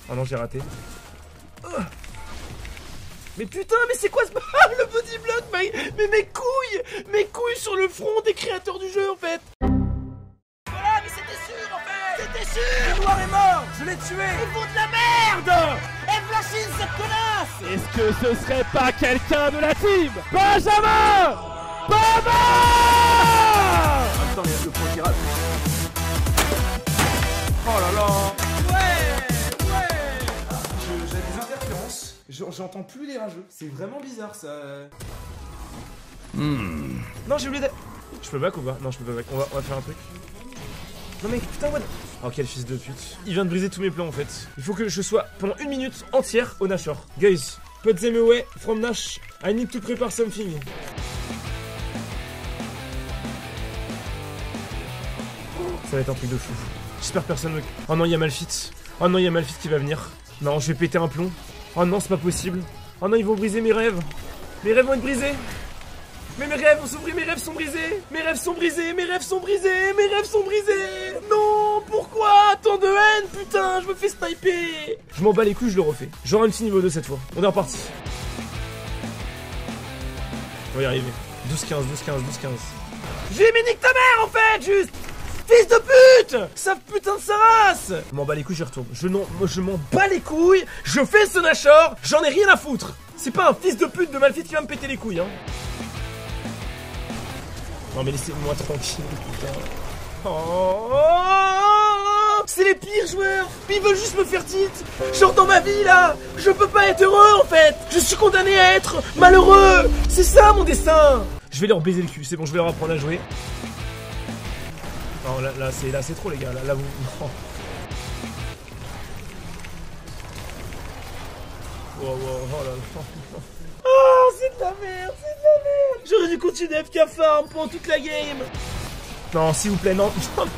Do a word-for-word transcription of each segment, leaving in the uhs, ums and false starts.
Oh non, j'ai raté. Oh. Mais putain, mais c'est quoi ce ah, le body block, mais, mais mes couilles, mes couilles sur le front des créateurs du jeu en fait. Voilà, mais c'était sûr en fait. C'était sûr. Le noir est mort, je l'ai tué. Ils font de la merde. Et Flashine, cette connasse. Est-ce que ce serait pas quelqu'un de la team Benjamin Baba. Attends, il y a le point qui rate. Oh là là. Ouais, ouais. J'ai des interférences. J'entends plus les rageux, c'est vraiment bizarre ça. Hmm. Non, j'ai oublié de... Je peux back ou pas? Non, je peux pas back. On va, on va faire un truc. Non mec, putain, what? Oh, quel fils de pute. Il vient de briser tous mes plans en fait. Il faut que je sois pendant une minute entière au Nashor. Guys, put them away from Nash. I need to prepare something. Ça va être un truc de fou. J'espère que personne me... Oh non, il y a Malphite. Oh non, il y a Malphite qui va venir. Non, je vais péter un plomb. Oh non, c'est pas possible. Oh non, ils vont briser mes rêves. Mes rêves vont être brisés. Mais mes rêves vont s'ouvrir, mes rêves sont brisés. Mes rêves sont brisés, mes rêves sont brisés. Mes rêves sont brisés. Non, pourquoi tant de haine, putain, je me fais sniper. Je m'en bats les couilles, je le refais. J'aurai un petit niveau deux cette fois. On est reparti. On va y arriver. douze quinze, douze quinze, douze quinze. J'ai mis nique ta mère en fait, juste. Fils de pute! Sa putain de sa race! Je m'en bats les couilles, j'y retourne. Je, je m'en bats les couilles, je fais ce Nashor, j'en ai rien à foutre. C'est pas un fils de pute de Malphite qui va me péter les couilles, hein. Non mais laissez-moi tranquille, putain. Oh, c'est les pires joueurs. Ils veulent juste me faire titre. Genre dans ma vie là, je peux pas être heureux en fait. Je suis condamné à être malheureux. C'est ça mon destin. Je vais leur baiser le cul, c'est bon, je vais leur apprendre à jouer. Non, là, là c'est là, c'est trop les gars, là, là vous... Oh. Wow, wow, oh là là. Oh, c'est de la merde, c'est de la merde. J'aurais dû continuer F K farm pendant toute la game. Non, s'il vous plaît, non.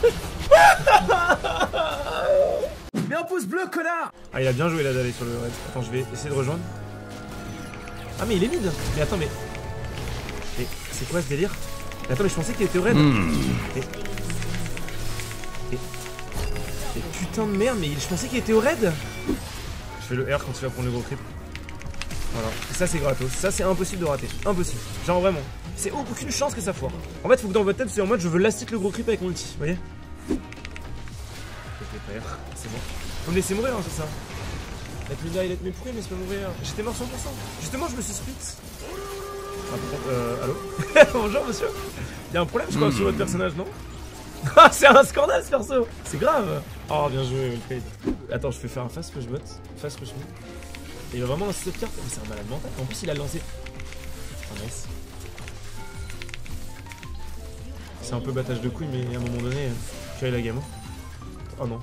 Mais un pouce bleu, connard. Ah, il a bien joué là d'aller sur le raid. Attends, je vais essayer de rejoindre. Ah, mais il est mid. Mais attends, mais... Mais c'est quoi ce délire? Mais attends, mais je pensais qu'il était au raid. Mm. Et... Et... Et putain de merde, mais je pensais qu'il était au raid. Je fais le R quand il va prendre le gros creep. Voilà, et ça c'est gratos, ça c'est impossible de rater, impossible, genre vraiment, c'est aucune chance que ça foire. En fait faut que dans votre tête c'est en mode je veux last hit le gros creep avec mon ulti, vous voyez. C'est bon, faut me laisser mourir hein, c'est ça. Avec le gars il est mais pourquoi il me laisse pas mourir? J'étais mort cent pour cent, justement je me suis split. Ah peut-être, euh, allô. Bonjour monsieur. Y'a un problème je crois mmh. sur votre personnage non? Ah c'est un scandale ce perso, c'est grave. Oh bien joué Wilfried. Attends je vais faire un fast push bot, fast push me. Et il va vraiment lancer cette carte, mais c'est un malade mental. En plus il a lancé. Oh nice. C'est un peu battage de couilles, mais à un moment donné, tu as la gamme. Oh non.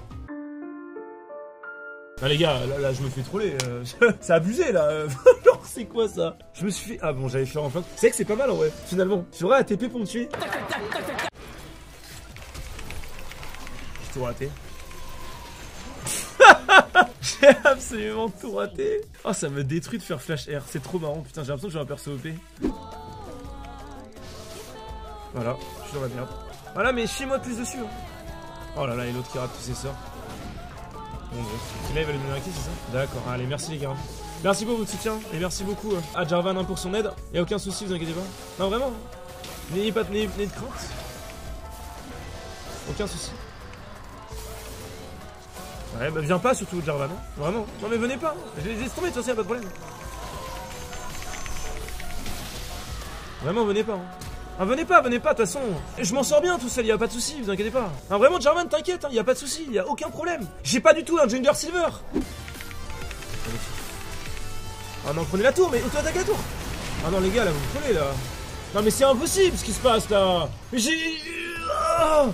Ah les gars, là, là je me fais troller. Euh, c'est abusé là. Genre c'est quoi ça? Je me suis fait. Ah bon j'avais fait en fin. C'est vrai que c'est pas mal en vrai, finalement. Tu aurais A T P pour me tuer. J'ai tout raté. J'ai absolument tout raté. Oh ça me détruit de faire flash R. C'est trop marrant. Putain j'ai l'impression que j'ai un perso O P. Voilà, je suis dans la merde. Voilà mais chie-moi plus dessus hein. Oh là là et l'autre qui rate tous ses sorts. Bon bref. Là il va lui donner un kill c'est ça? D'accord, allez merci les gars. Merci pour votre soutien et merci beaucoup à Jarvan pour son aide. Y'a aucun souci, vous inquiétez pas. Non vraiment. N'ayez pas n'ayez de crainte. Aucun souci. Ouais bah viens pas surtout Jarvan, hein. Vraiment. Non mais venez pas, je les laisse tomber de toute façon y'a pas de problème. Vraiment venez pas hein. Ah venez pas, venez pas de toute façon. Je m'en sors bien tout seul, y'a pas de souci, vous inquiétez pas. Ah vraiment Jarvan t'inquiète, hein, y'a pas de souci, y'a aucun problème. J'ai pas du tout un jungler silver. Ah non prenez la tour, mais auto-attaque la tour. Ah non les gars là vous me prenez là. Non mais c'est impossible ce qui se passe là. Mais j'ai... Ah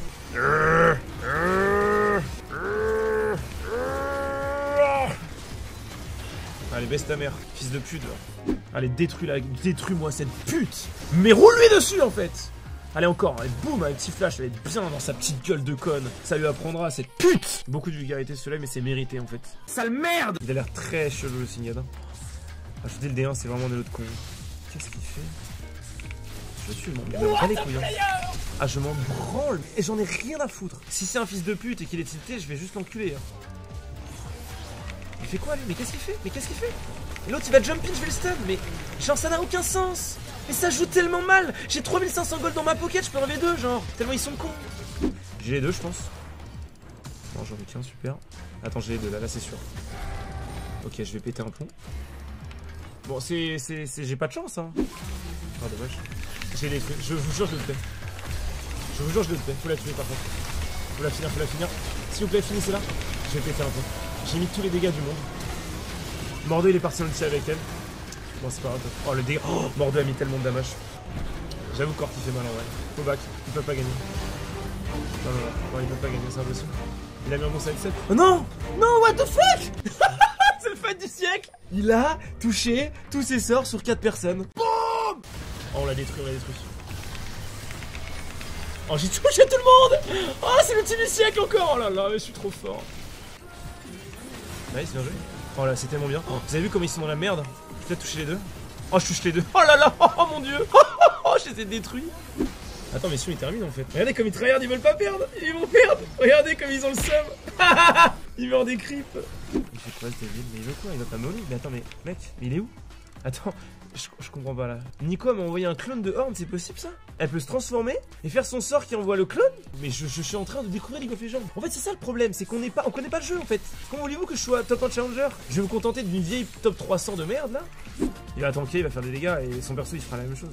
Allez baisse ta mère, fils de pute là. Allez détruis la, détruis-moi cette pute. Mais roule-lui dessus en fait. Allez encore, allez boum, un petit flash, elle va être bien dans sa petite gueule de conne. Ça lui apprendra cette pute. Beaucoup de vulgarité ce soleil mais c'est mérité en fait. Sale merde. Il a l'air très chelou le Singad. Ah, je dis le D un c'est vraiment de l'autre con. Qu'est-ce qu'il fait? Je suis mon il pas les couilles hein. Ah je m'en branle. Et j'en ai rien à foutre. Si c'est un fils de pute et qu'il est tilté, je vais juste l'enculer hein. fait quoi lui? Mais qu'est-ce qu'il fait? Mais qu'est-ce qu'il fait? Et l'autre il va jump in, je vais le stun. Mais genre ça n'a aucun sens. Mais ça joue tellement mal. J'ai trois mille cinq cents gold dans ma pocket, je peux enlever deux genre. Tellement ils sont cons. J'ai les deux je pense. Non j'en ai qu'un, super. Attends j'ai les deux là, là c'est sûr. Ok je vais péter un plomb. Bon c'est... c'est... j'ai pas de chance hein. Oh dommage. J'ai les trucs, je vous jure je le fais. Je vous jure je le fais, faut la tuer par contre. Faut la finir, faut la finir. S'il vous plaît finissez là. Je vais péter un plomb. J'ai mis tous les dégâts du monde. Mordo il est parti en ulti avec elle. Bon c'est pas grave. Oh le dégât. Oh, Mordo a mis tellement de damage. J'avoue que Corti fait mal en vrai. Faut back, il peut pas gagner. Non non non, non il peut pas gagner, c'est impossible. Il a mis un bon side set. Oh non. Non what the fuck. C'est le fight du siècle. Il a touché tous ses sorts sur quatre personnes. Boum. Oh on l'a détruit, on l'a détruit. Oh j'ai touché tout le monde. Oh c'est le team du siècle encore. Oh là là mais je suis trop fort. Nice bien joué. Oh là c'est tellement bien. Oh, vous avez vu comme ils sont dans la merde. Je vais peut-être toucher les deux. Oh je touche les deux. Oh là là. Oh mon dieu. Oh je les ai détruits. Attends mais si il termine en fait. Regardez comme ils tryhard, ils veulent pas perdre. Ils vont perdre. Regardez comme ils ont le seum. Il meurt des creeps. Il fait quoi ce débile? Mais il veut quoi? Il va pas me voler? Mais attends mais mec, mais il est où? Attends, je, je comprends pas là. Nico m'a envoyé un clone de Horn, c'est possible ça? Elle peut se transformer et faire son sort qui envoie le clone? Mais je, je suis en train de découvrir League of Legends. En fait c'est ça le problème, c'est qu'on n'est pas, on connaît pas le jeu en fait. Comment voulez-vous que je sois top un challenger? Je vais me contenter d'une vieille top trois cents de merde là? Il va tanker, il va faire des dégâts et son perso il fera la même chose.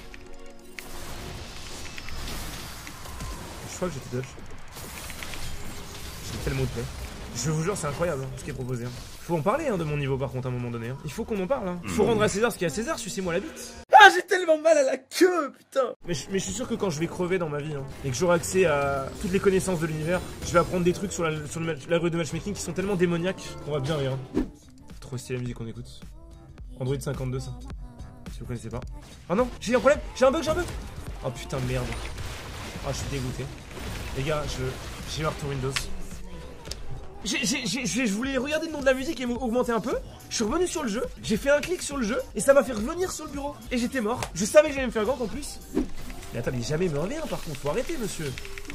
Je crois que j'étais dodge. J'ai tellement de play. Je vous jure c'est incroyable hein, ce qui est proposé. Hein. Faut en parler hein, de mon niveau par contre à un moment donné. Hein. Il faut qu'on en parle. Hein. Faut rendre à César ce qu'il y a à César, sucez-moi la bite. Ah j'ai tellement mal à la queue putain. Mais je, mais je suis sûr que quand je vais crever dans ma vie hein, et que j'aurai accès à toutes les connaissances de l'univers, je vais apprendre des trucs sur la, sur le match, la rue de matchmaking qui sont tellement démoniaques qu'on va bien rire. Hein. Trop stylé la musique qu'on écoute. Android cinquante-deux ça. Si vous connaissez pas. Oh non, j'ai un problème, j'ai un bug, j'ai un bug. Oh putain de merde. Oh je suis dégoûté. Les gars, je j'ai marre tout Windows. J'ai, j'ai, j'ai, je voulais regarder le nom de la musique et m'augmenter un peu. Je suis revenu sur le jeu, j'ai fait un clic sur le jeu et ça m'a fait revenir sur le bureau. Et j'étais mort. Je savais que j'allais me faire gank en plus. Mais attends, mais jamais me revient par contre, faut arrêter monsieur.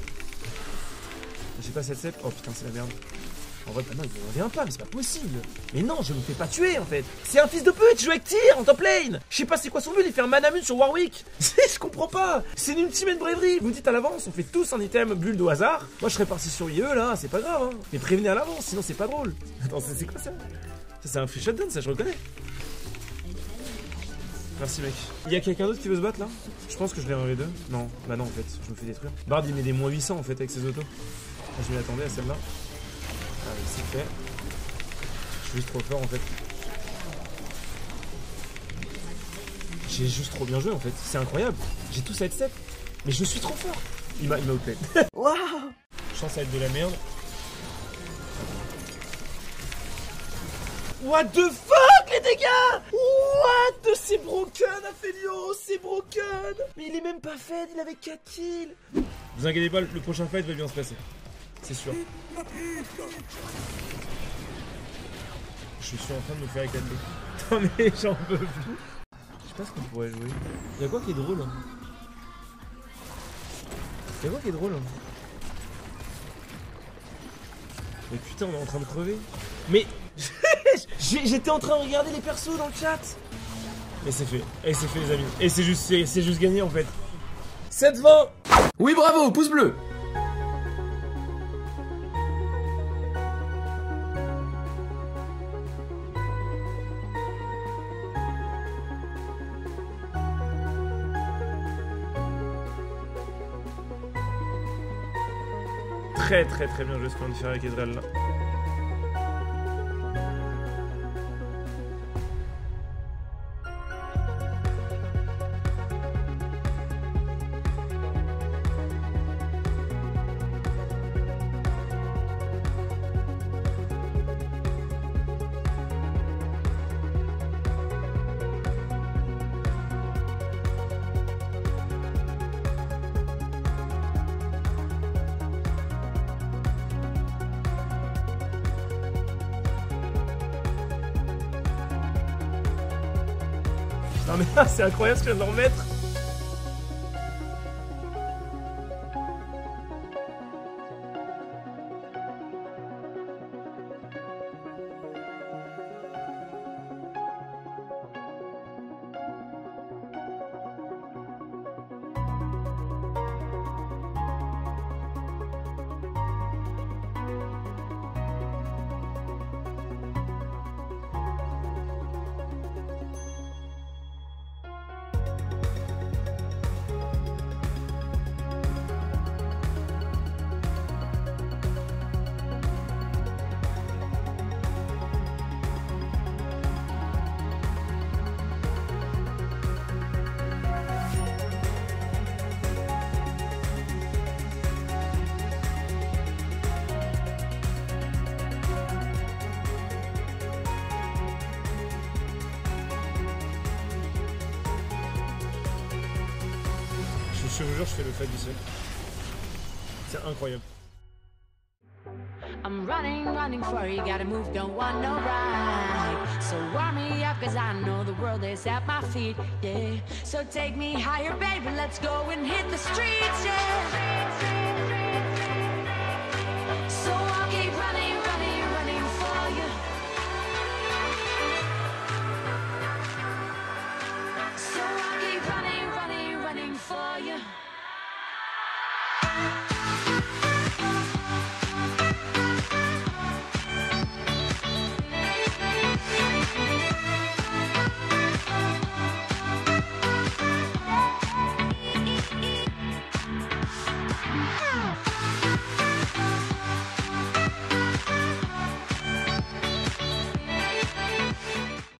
J'ai pas cette set. Oh putain, c'est la merde. En vrai, non, il me revient pas, mais c'est pas possible. Mais non, je me fais pas tuer en fait. C'est un fils de pute, je joue avec Tyr en top lane. Je sais pas c'est quoi son but, il fait un manamune sur Warwick. Je comprends pas. C'est une ultimate bravery. Vous dites à l'avance, on fait tous un item bulle au hasard. Moi je serais parti sur I E là, c'est pas grave. Hein. Mais prévenez à l'avance, sinon c'est pas drôle. Attends, c'est quoi ça? Ça c'est un free shotdown, ça je reconnais. Merci mec. Il y a quelqu'un d'autre qui veut se battre là? Je pense que je l'ai un V deux. Non, bah non en fait, je me fais détruire. Bard il met des moins huit cents en fait avec ses autos. Je m'y attendais à celle-là. Allez, c'est fait. Je suis juste trop fort en fait. J'ai juste trop bien joué en fait. C'est incroyable. J'ai tout cette set. Mais je suis trop fort. Il m'a outplay. Waouh. Chance à être de la merde. What the fuck les dégâts? What? C'est broken Aphelios, c'est broken. Mais il est même pas fait, il avait quatre kills. Vous inquiétez pas, le prochain fight va bien se passer. C'est sûr. Je suis en train de me faire éclater. Putain mais j'en peux plus. Je sais pas ce qu'on pourrait jouer. Y'a quoi qui est drôle? Y'a quoi qui est drôle? Mais putain on est en train de crever. Mais j'étais en train de regarder les persos dans le chat. Et c'est fait. Et c'est fait les amis. Et c'est juste, c'est juste gagné en fait. sept vingt. Oui bravo, pouce bleu. Très très très bien joué ce qu'on vient de faire avec Ezreal là. Non mais là c'est incroyable ce que je viens de leur mettre. je vous jure, je fais le fight du siècle. C'est incroyable. I'm running, running for you, gotta move, don't want no ride. So warm me up, cause I know the world is at my feet, yeah. So take me higher, baby, let's go and hit the streets, yeah.